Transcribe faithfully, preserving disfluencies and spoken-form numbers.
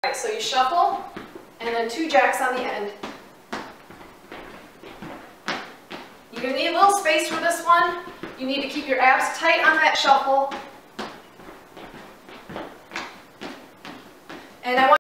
Alright, so you shuffle, and then two jacks on the end. You're going to need a little space for this one. You need to keep your abs tight on that shuffle. And I want